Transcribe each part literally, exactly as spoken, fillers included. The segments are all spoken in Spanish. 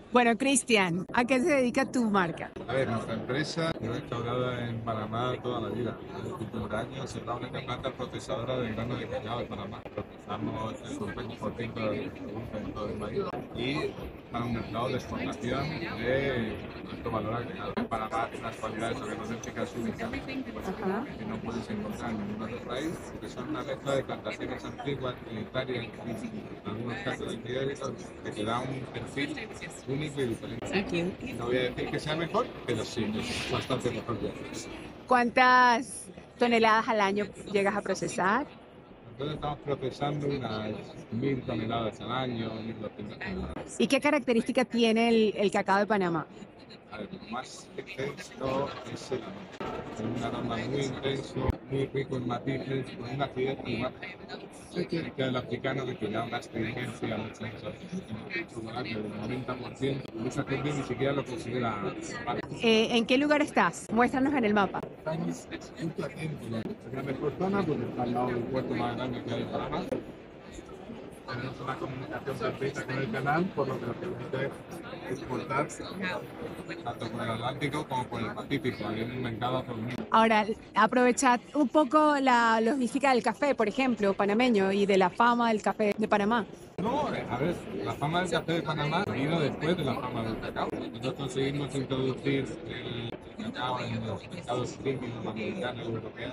Bueno, Cristian, ¿a qué se dedica tu marca? A ver, nuestra empresa lleva instaurada en Panamá toda la vida. En los últimos años es la única planta procesadora de grano de cacao de Panamá. Procesamos el cincuenta por ciento de lo que se produce en todo el país y para un mercado de exportación de alto valor agregado. En Panamá tiene unas cualidades organolépticas únicas Ajá. que no puedes encontrar en ningún otro país, que son una mezcla de plantaciones antiguas, militares y en algunos casos ibéricos, que te da un perfil único y diferente. Ok. No voy a decir que sea mejor, pero sí, es bastante mejor que otros. ¿Cuántas toneladas al año llegas a procesar? Nosotros estamos procesando unas mil toneladas al año, mil doscientas toneladas. ¿Y qué característica tiene el, el cacao de Panamá? A ver, lo más intenso es el aroma. Es un aroma muy intenso, muy rico en matices, con una acidez climática. Que el africano que tiene una astringencia mucho más en el chocolate del noventa por ciento. Mucha gente ni siquiera lo considera malo. Eh, ¿en qué lugar estás? Muéstranos en el mapa. Estamos justo aquí en la mejor zona, porque está al lado del puerto más grande que hay en Panamá. Tenemos una comunicación perfecta con el canal, por lo que nos permite exportar tanto por el Atlántico como por el Pacífico. Hay un mercado por mí. Ahora, aprovechad un poco la logística del café, por ejemplo, panameño, y de la fama del café de Panamá. No, a ver, la fama del café de Panamá vino después de la fama del cacao. Nosotros conseguimos introducir el cacao en los mercados premium americanos y europeos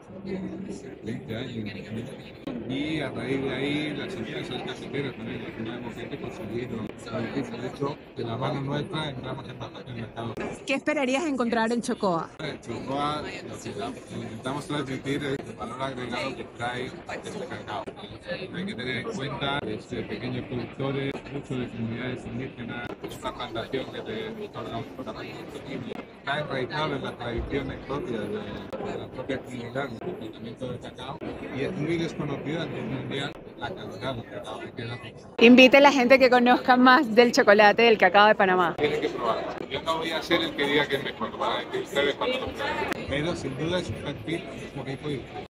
veinte años. Y a raíz de ahí, las señales son cafeteras también, al final hemos gente conseguido la difícil. De hecho, de la mano nuestra entramos en bastante mercado. ¿Qué esperarías encontrar en Chocoa? En Chocoa, lo que la- intentamos transmitir es el valor agregado que trae este cacao. Hay que tener en cuenta este, pequeños productores, mucho de comunidades indígenas, es una plantación que te otorga un tamaño sostenible. Está enraizado en las tradiciones propias de, de la propia comunidad, el tratamiento del cacao, y es muy desconocida a nivel mundial la calidad del cacao que queda. Invite a la gente que conozca más del chocolate del cacao de Panamá. Tienen que probarlo. Yo no voy a ser el que diga que es mejor, lo van a decir ustedes cuando lo prueben. Pero sin duda es un perfil muy rico y